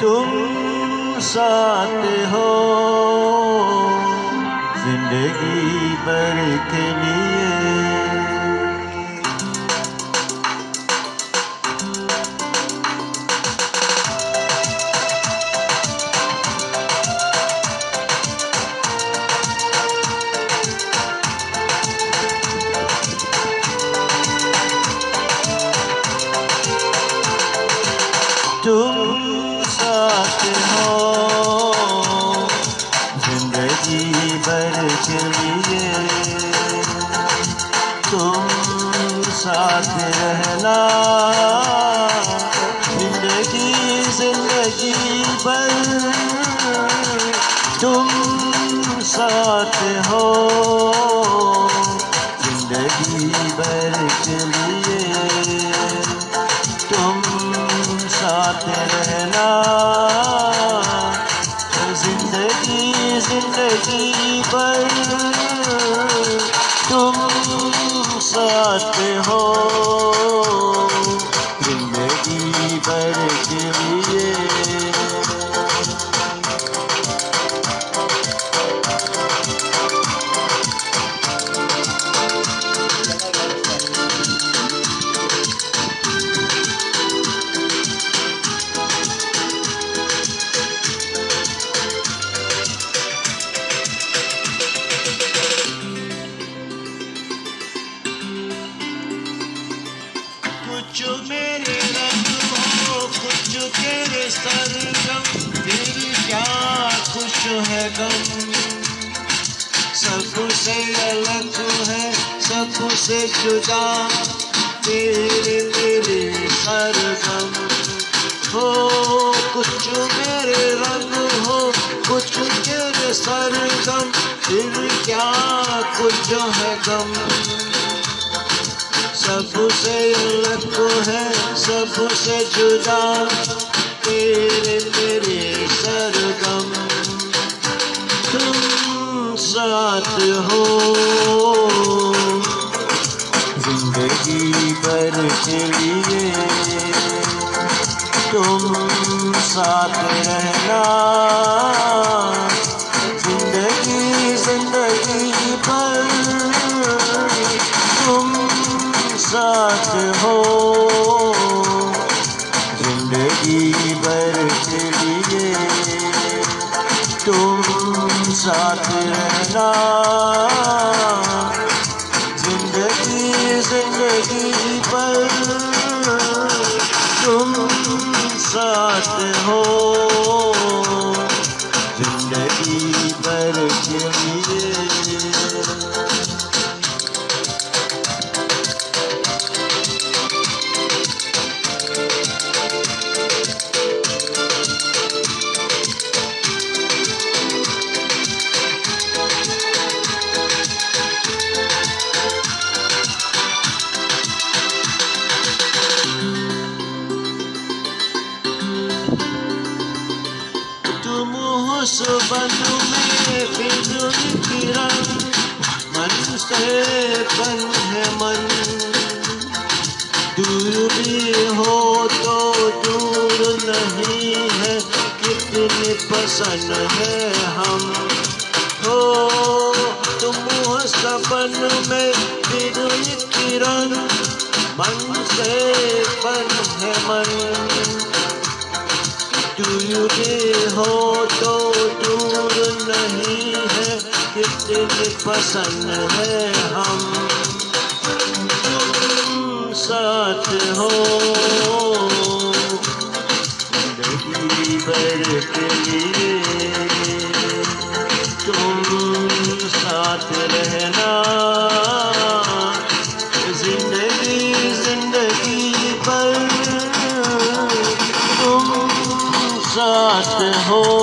तुम साथ हो जिंदगी भर के लिए। तुम साथ हो जिंदगी भर के लिए। तुम साथ रहना जिंदगी भर। तुम साथ हो जिंदगी भर के लिए। तुम साथ रहना जिंदगी भर। तुम साथ हो जिंदगी भर के लिए। कुछ मेरे रंग हो कुछ तेरे सरगम, फिर क्या कुछ है गम। सबसे अलग है सबसे जुदा तेरे मेरे सरगम हो। कुछ मेरे रंग हो कुछ तेरे सरगम, फिर क्या कुछ है गम। सबसे अलग है सबसे जुदा तेरे मेरे सरगम। तुम साथ हो जिंदगी भर के लिए। तुम साथ रहना जिंदगी भर। तुम साथ हो जिंदगी भर के लिए। तुम साथ रहना जिंदगी भर। तुम साथ हो जिंदगी भर के लिए। उस बन में फिर किरण मन से बन है मन। दूर भी हो तो दूर नहीं है, कितने पसंद है हम हो। तुम सपन में फिर किरण मन से बन है मन। दूर हो तो दूर नहीं है, कितने पसंद है हम। तुम साथ हो जिंदगी भर के लिए। तुम साथ रहना जिंदगी भर। तुम साथ हो